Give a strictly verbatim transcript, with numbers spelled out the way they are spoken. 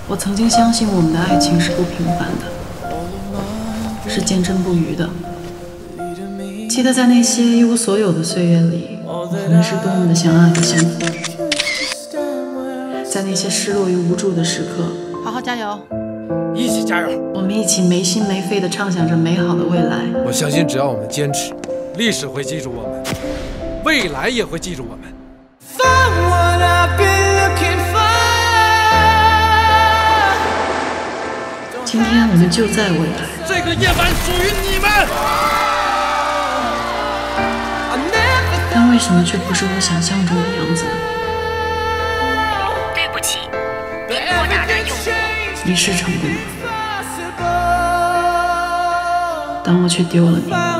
我曾经相信我们的爱情是不平凡的，是坚贞不渝的。记得在那些一无所有的岁月里，我们是多么的相爱和幸福。在那些失落与无助的时刻， 好好加油， 一起加油！ 我们一起没心没肺地畅想着美好的未来。 我相信，只要我们坚持，历史会记住我们，未来也会记住我们。 今天我们就在未来， 这个夜晚属于你们。 但为什么却不是我想象中的样子呢？ 对不起，您拨打的用户你是成功了，但我却丢了你。